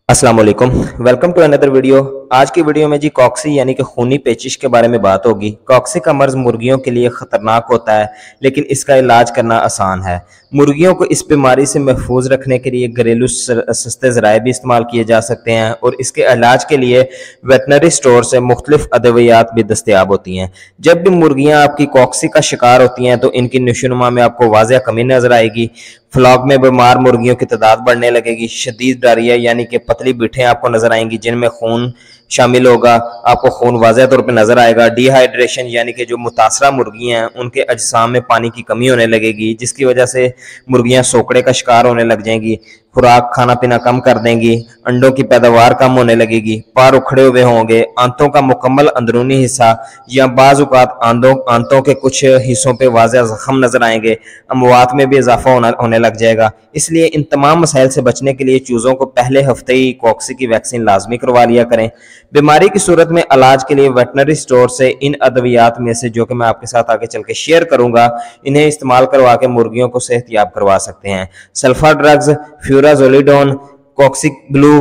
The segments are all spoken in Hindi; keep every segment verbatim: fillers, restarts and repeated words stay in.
अस्सलाम वालेकुम। Welcome to another video. आज की वीडियो में जी कॉक्सी यानी कि खूनी पेचिश के बारे में बात होगी। कॉक्सी का मर्ज मुर्गियों के लिए खतरनाक होता है, लेकिन इसका इलाज करना आसान है। मुर्गियों को इस बीमारी से महफूज रखने के लिए घरेलू सस्ते ज़राए भी इस्तेमाल किए जा सकते हैं और इसके इलाज के लिए वेटनरी स्टोर से मुख्तलिफ अद्वियात भी दस्तियाब होती हैं। जब भी मुर्गियाँ आपकी कॉक्सी का शिकार होती हैं तो इनकी नशोनुमा में आपको वाज़ेह कमी नजर आएगी। फ्लॉक में बीमार मुर्गियों की तादाद बढ़ने लगेगी। शदीद डायरिया यानी कि पतली बिठें आपको नजर आएंगी जिनमें खून शामिल होगा। आपको खून वाज़ेह तौर पे नजर आएगा। डिहाइड्रेशन यानी कि जो मुतासरा मुर्गियां हैं उनके अजसाम में पानी की कमी होने लगेगी, जिसकी वजह से मुर्गियां सोकड़े का शिकार होने लग जाएंगी। खुराक खाना पीना कम कर देंगी। अंडों की पैदावार कम होने लगेगी। पार उखड़े हुए होंगे। आंतों का मुकम्मल अंदरूनी हिस्सा या बाज़ औक़ात आंतों आंतों के कुछ हिस्सों पे वाज़ेह ज़ख्म नजर आएंगे। अमवात में भी इजाफा होना होने लग जाएगा। इसलिए इन तमाम मसाइल से बचने के लिए चूज़ों को पहले हफ्ते ही कॉक्सी की वैक्सीन लाजमी करवा लिया करें। बीमारी की सूरत में इलाज के लिए वेटनरी स्टोर से इन अद्वियात में से जो कि मैं आपके साथ आगे चल के शेयर करूंगा, इन्हें इस्तेमाल करवा के मुर्गियों को सेहतयाब करवा सकते हैं। सल्फा ड्रग्स, फ्यूराजोलिडोन, कॉक्सीग्लू,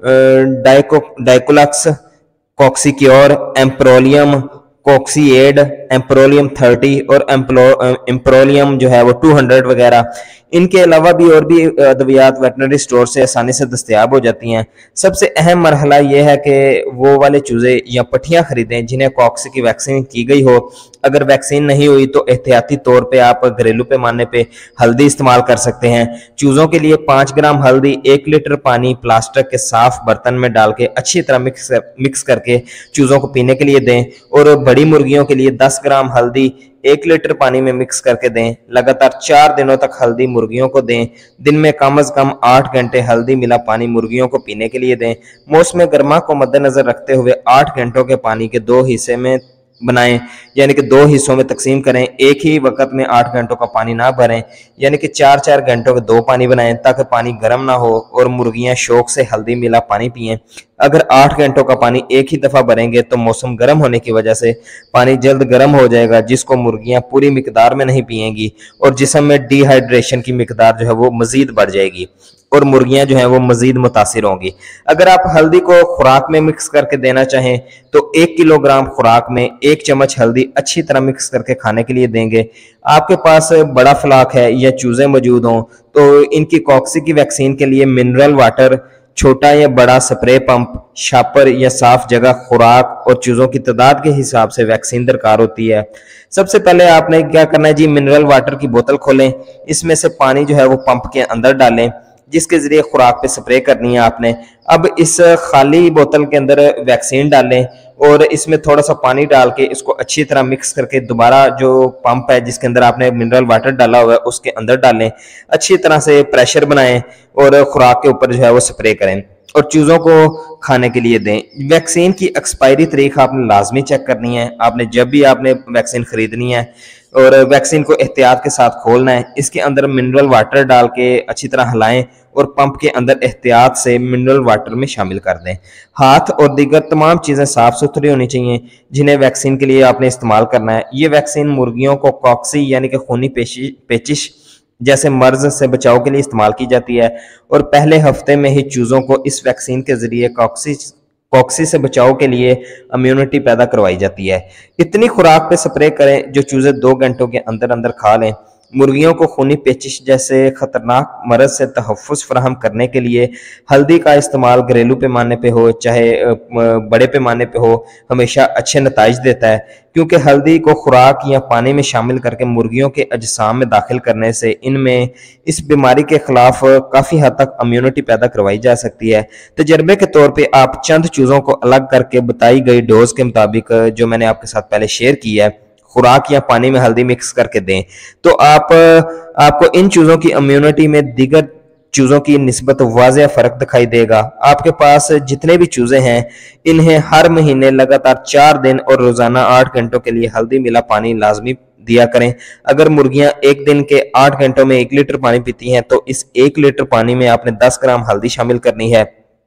डाइको डाइकोलक्स, कॉक्सीक्योर, एम्प्रोलियम, कॉक्सीएड, एम्प्रोलियम थर्टी और एम्प्रोलियम जो है वो टू हंड्रेड वगैरह। इनके अलावा भी और भी अद्वियात वेटनरी स्टोर से आसानी से दस्तयाब हो जाती हैं। सबसे अहम मरहला यह है कि वो वाले चूजे या पट्टियाँ खरीदें जिन्हें कॉक्सी की वैक्सीन की गई हो। अगर वैक्सीन नहीं हुई तो एहतियाती तौर पे आप घरेलू पैमाने पे हल्दी इस्तेमाल कर सकते हैं। चूजों के लिए पाँच ग्राम हल्दी एक लीटर पानी प्लास्टिक के साफ बर्तन में डाल के अच्छी तरह मिक्स मिक्स करके चूजों को पीने के लिए दें। और बड़ी मुर्गियों के लिए दस ग्राम हल्दी एक लीटर पानी में मिक्स करके दें। लगातार चार दिनों तक हल्दी मुर्गियों को दें। दिन में कम अज कम आठ घंटे हल्दी मिला पानी मुर्गियों को पीने के लिए दें। मौसम गर्मा को मद्देनजर रखते हुए आठ घंटों के पानी के दो हिस्से में बनाएं, यानी कि दो हिस्सों में तकसीम करें। एक ही वक्त में आठ घंटों का पानी ना भरें, यानी कि चार चार घंटों के दो पानी बनाएं ताकि पानी गर्म ना हो और मुर्गियां शौक से हल्दी मिला पानी पिएं। अगर आठ घंटों का पानी एक ही दफा भरेंगे तो मौसम गर्म होने की वजह से पानी जल्द गर्म हो जाएगा, जिसको मुर्गियां पूरी मिकदार में नहीं पिएंगी और जिस्म में डिहाइड्रेशन की मिकदार जो है वो मजीद बढ़ जाएगी और मुर्गियां जो हैं वो मजीद मुतासिर होंगी। अगर आप हल्दी को खुराक में मिक्स करके देना चाहें तो एक किलोग्राम खुराक में एक चम्मच हल्दी अच्छी तरह मिक्स करके खाने के लिए देंगे। आपके पास बड़ा फ्लाक है या चूजे मौजूद हों तो इनकी कॉक्सी की वैक्सीन के लिए मिनरल वाटर, छोटा या बड़ा स्प्रे पंप, शापर या साफ जगह, खुराक और चूजों की तादाद के हिसाब से वैक्सीन दरकार होती है। सबसे पहले आपने क्या करना है जी, मिनरल वाटर की बोतल खोलें। इसमें से पानी जो है वो पंप के अंदर डालें जिसके जरिए खुराक पे स्प्रे करनी है आपने। अब इस खाली बोतल के अंदर वैक्सीन डालें और इसमें थोड़ा सा पानी डाल के इसको अच्छी तरह मिक्स करके दोबारा जो पंप है जिसके अंदर आपने मिनरल वाटर डाला हुआ है उसके अंदर डालें। अच्छी तरह से प्रेशर बनाएं और खुराक के ऊपर जो है वो स्प्रे करें और चूजों को खाने के लिए दें। वैक्सीन की एक्सपायरी तारीख आपने लाजमी चेक करनी है। आपने जब भी आपने वैक्सीन खरीदनी है और वैक्सीन को एहतियात के साथ खोलना है। इसके अंदर मिनरल वाटर डाल के अच्छी तरह हिलाएं और पंप के अंदर एहतियात से मिनरल वाटर में शामिल कर दें। हाथ और दीगर तमाम चीज़ें साफ सुथरी होनी चाहिए जिन्हें वैक्सीन के लिए आपने इस्तेमाल करना है। ये वैक्सीन मुर्गियों को कॉक्सी यानी कि खूनी पेचिश जैसे मर्ज से बचाव के लिए इस्तेमाल की जाती है और पहले हफ्ते में ही चूजों को इस वैक्सीन के जरिए कॉक्सी कॉक्सी से बचाव के लिए इम्यूनिटी पैदा करवाई जाती है। इतनी खुराक पे स्प्रे करें जो चूजे दो घंटों के अंदर अंदर खा लें। मुर्गियों को खूनी पेचिश जैसे खतरनाक मरज से तहफ़्फ़ुज़ फराहम करने के लिए हल्दी का इस्तेमाल घरेलू पैमाने पे हो चाहे बड़े पैमाने पे हो, हमेशा अच्छे नताइज देता है, क्योंकि हल्दी को खुराक या पानी में शामिल करके मुर्गियों के अजसाम में दाखिल करने से इनमें इस बीमारी के खिलाफ काफ़ी हद तक इम्यूनिटी पैदा करवाई जा सकती है। तजर्बे के तौर पे आप चंद चूज़ों को अलग करके बताई गई डोज के मुताबिक जो मैंने आपके साथ पहले शेयर की है खुराक या पानी में हल्दी मिक्स करके दें तो आप आपको इन चूजों की इम्यूनिटी में दीगर चूजों की निस्बत वाज़ेह फर्क दिखाई देगा। आपके पास जितने भी चूजे हैं इन्हें हर महीने लगातार चार दिन और रोजाना आठ घंटों के लिए हल्दी मिला पानी लाजमी दिया करें। अगर मुर्गियां एक दिन के आठ घंटों में एक लीटर पानी पीती हैं तो इस एक लीटर पानी में आपने दस ग्राम हल्दी शामिल करनी है।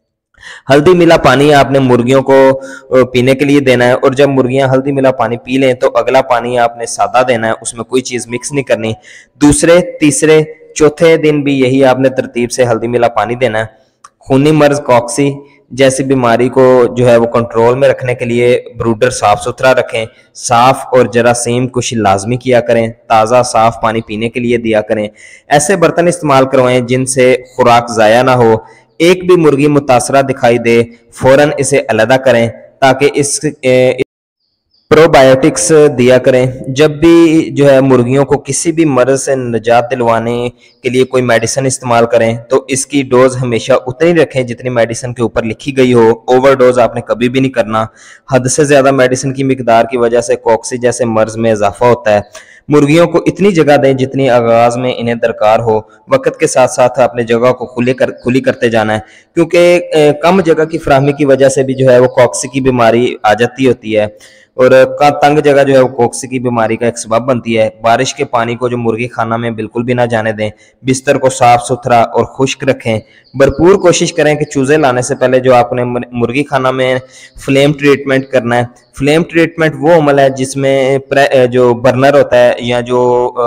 हल्दी मिला पानी आपने मुर्गियों को पीने के लिए देना है और जब मुर्गियां हल्दी मिला पानी पी लें तो अगला पानी आपने सादा देना है, उसमें कोई चीज मिक्स नहीं करनी। दूसरे तीसरे चौथे दिन भी यही आपने तरतीब से हल्दी मिला पानी देना है। खूनी मर्ज कॉक्सी जैसी बीमारी को जो है वो कंट्रोल में रखने के लिए ब्रूडर साफ सुथरा रखें, साफ और जरासीम कुशी लाजमी किया करें, ताज़ा साफ पानी पीने के लिए दिया करें, ऐसे बर्तन इस्तेमाल करवाएं जिनसे खुराक ज़ाया ना हो। एक भी मुर्गी मुतासरा दिखाई दे फौरन इसे अलहदा करें ताकि इस ए, प्रोबायोटिक्स दिया करें। जब भी जो है मुर्गियों को किसी भी मर्ज से निजात दिलवाने के लिए कोई मेडिसिन इस्तेमाल करें तो इसकी डोज हमेशा उतनी रखें जितनी मेडिसिन के ऊपर लिखी गई हो। ओवरडोज आपने कभी भी नहीं करना। हद से ज़्यादा मेडिसिन की मिकदार की वजह से कॉक्सी जैसे मर्ज में इजाफा होता है। मुर्गियों को इतनी जगह दें जितनी आगाज में इन्हें दरकार हो। वक्त के साथ साथ अपने जगह को खुले कर खुली करते जाना है, क्योंकि कम जगह की फराहमी की वजह से भी जो है वो कॉक्सी की बीमारी आ जाती होती है और का तंग जगह जो है वो कॉक्सी की बीमारी का एक सबब बनती है। बारिश के पानी को जो मुर्गी खाना में बिल्कुल भी ना जाने दें। बिस्तर को साफ सुथरा और खुश्क रखें। भरपूर कोशिश करें कि चूजे लाने से पहले जो आपने मुर्गी खाना में फ्लेम ट्रीटमेंट करना है। फ्लेम ट्रीटमेंट वो अमल है जिसमें जो बर्नर होता है या जो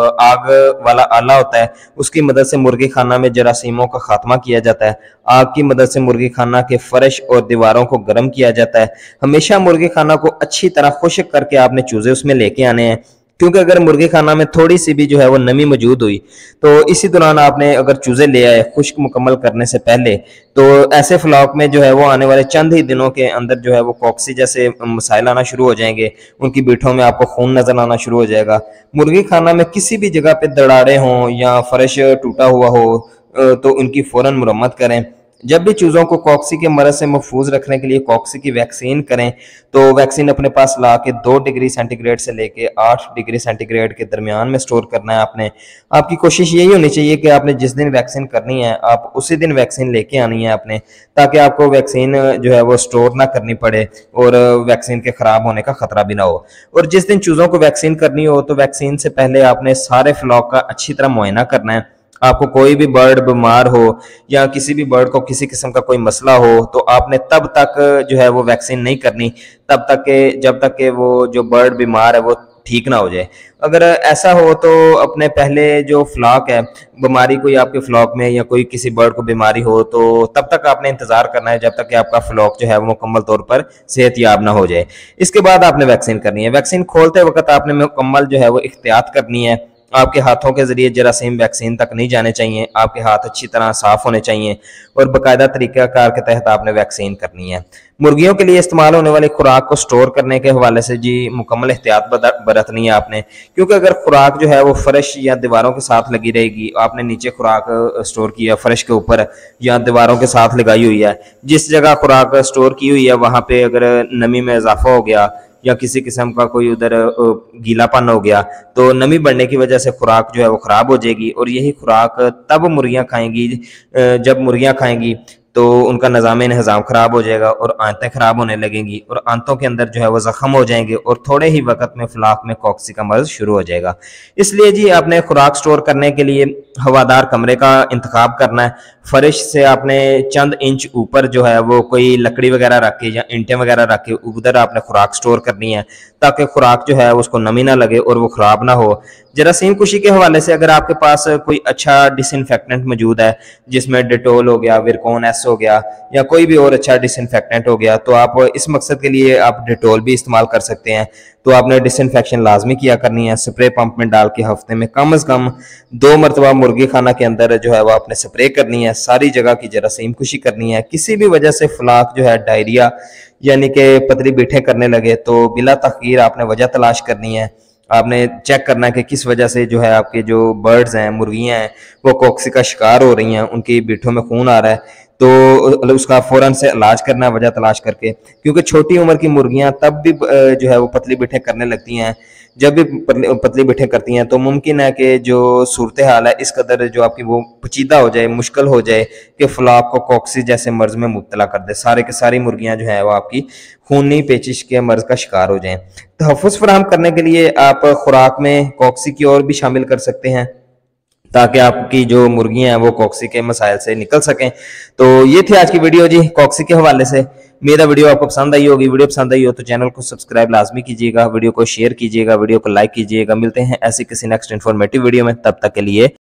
आग वाला आला होता है उसकी मदद से मुर्गी खाना में जरासीमों का खात्मा किया जाता है। आग की मदद से मुर्गी खाना के फर्श और दीवारों को गर्म किया जाता है। हमेशा मुर्गी खाना को अच्छी तरह खुश्क करके आपने चूजे उसमें लेके आने हैं, क्योंकि अगर मुर्गी खाना में थोड़ी सी भी जो है वो नमी मौजूद हुई तो इसी दौरान आपने अगर चूजे ले आए खुश्क मुकम्मल करने से पहले, तो ऐसे फ्लॉक में जो है वो आने वाले चंद ही दिनों के अंदर जो है वो कॉक्सी जैसे मसाइल आना शुरू हो जाएंगे। उनकी बीठों में आपको खून नजर आना शुरू हो जाएगा। मुर्गी खाना में किसी भी जगह पे दरारें हों या फर्श टूटा हुआ हो तो उनकी फौरन मुरम्मत करें। जब भी चूज़ों को कॉक्सी के मरज से महफूज रखने के लिए कॉक्सी की वैक्सीन करें तो वैक्सीन अपने पास ला के दो डिग्री सेंटीग्रेड से लेके आठ डिग्री सेंटीग्रेड के दरमियान में स्टोर करना है। आपने आपकी कोशिश यही होनी चाहिए कि आपने जिस दिन वैक्सीन करनी है आप उसी दिन वैक्सीन लेके आनी है आपने, ताकि आपको वैक्सीन जो है वो स्टोर ना करनी पड़े और वैक्सीन के ख़राब होने का खतरा भी ना हो। और जिस दिन चूज़ों को वैक्सीन करनी हो तो वैक्सीन से पहले आपने सारे फ्लॉक का अच्छी तरह मुआयना करना है। आपको कोई भी बर्ड बीमार हो या किसी भी बर्ड को किसी किस्म का कोई मसला हो तो आपने तब तक जो है वो वैक्सीन नहीं करनी, तब तक के जब तक के वो जो बर्ड बीमार है वो ठीक ना हो जाए। अगर ऐसा हो तो अपने पहले जो फ्लॉक है बीमारी कोई आपके फ्लॉक में या कोई किसी बर्ड को बीमारी हो तो तब तक आपने इंतजार करना है जब तक कि आपका फ्लॉक जो है वो मुकम्मल तौर पर सेहतयाब ना हो जाए। इसके बाद आपने वैक्सीन करनी है। वैक्सीन खोलते वक्त आपने मुकम्मल जो है वो एहतियात करनी है। आपके हाथों के जरिए जरासीम वैक्सीन तक नहीं जाने चाहिए। आपके हाथ अच्छी तरह साफ होने चाहिए और बाकायदा तरीक़ाकार के तहत आपने वैक्सीन करनी है। मुर्गियों के लिए इस्तेमाल होने वाली खुराक को स्टोर करने के हवाले से जी मुकम्मल एहतियात बरतनी है आपने, क्योंकि अगर खुराक जो है वो फर्श या दीवारों के साथ लगी रहेगी, आपने नीचे खुराक स्टोर किया फर्श के ऊपर या दीवारों के साथ लगाई हुई है, जिस जगह खुराक स्टोर की हुई है वहाँ पे अगर नमी में इजाफा हो गया या किसी किस्म का कोई उधर गीलापन हो गया तो नमी बढ़ने की वजह से खुराक जो है वो ख़राब हो जाएगी और यही खुराक तब मुर्गियां खाएंगी जब मुर्गियां खाएंगी तो उनका निज़ाम इंतज़ाम ख़राब हो जाएगा और आंतें ख़राब होने लगेंगी और आंतों के अंदर जो है वो ज़ख्म हो जाएंगे और थोड़े ही वक्त में फ्लॉक में कॉक्सी का मर्ज शुरू हो जाएगा। इसलिए जी आपने खुराक स्टोर करने के लिए हवादार कमरे का इंतखाब करना है। फर्श से आपने चंद इंच ऊपर जो है वो कोई लकड़ी वगैरह रख के या ईंटें वगैरह रख के उधर आपने खुराक स्टोर करनी है ताकि खुराक जो है उसको नमी ना लगे और वो ख़राब ना हो। जरासीम कुशी के हवाले से अगर आपके पास कोई अच्छा डिसइंफेक्टेंट मौजूद है जिसमें डेटोल हो गया, विरकोन एस हो गया या कोई भी और अच्छा डिसइंफेक्टेंट हो गया तो आप इस मकसद के लिए आप डेटोल भी इस्तेमाल कर सकते हैं। तो आपने डिसइंफेक्शन लाजमी किया करनी है। स्प्रे पंप में डाल के हफ्ते में कम अज़ कम दो मरतबा मुर्गी खाना के अंदर जो है वो आपने स्प्रे करनी है। सारी जगह की जरासीम कुशी करनी है। किसी भी वजह से फ्लॉक जो है डायरिया यानी कि पतली बीठें करने लगे तो बिला तखीर आपने वजह तलाश करनी है। आपने चेक करना है कि किस वजह से जो है आपके जो बर्ड्स हैं, मुर्गियां हैं, वो कॉक्सी का शिकार हो रही हैं, उनकी बीठों में खून आ रहा है तो उसका फौरन से इलाज करना है वजह तलाश करके, क्योंकि छोटी उम्र की मुर्गियां तब भी जो है वो पतली बीठें करने लगती हैं। जब भी पतली बीठें करती हैं तो मुमकिन है कि जो सूरत हाल है इस कदर जो आपकी वो पेचीदा हो जाए, मुश्किल हो जाए कि फ्लॉक को कॉक्सी जैसे मर्ज में मुब्तला कर दे। सारे के सारी मुर्गियां जो है वो आपकी खूनी पेचिश के मर्ज का शिकार हो जाएं। तहफ़्फ़ुज़ फराहम करने के लिए आप खुराक में कॉक्सी की और भी शामिल कर सकते हैं ताकि आपकी जो मुर्गियां हैं वो कॉक्सी के मसाइल से निकल सकें। तो ये थी आज की वीडियो जी कॉक्सी के हवाले से। मेरा वीडियो आपको पसंद आई होगी। वीडियो पसंद आई हो तो चैनल को सब्सक्राइब लाजमी कीजिएगा, वीडियो को शेयर कीजिएगा, वीडियो को लाइक कीजिएगा। मिलते हैं ऐसी किसी नेक्स्ट इन्फॉर्मेटिव वीडियो में, तब तक के लिए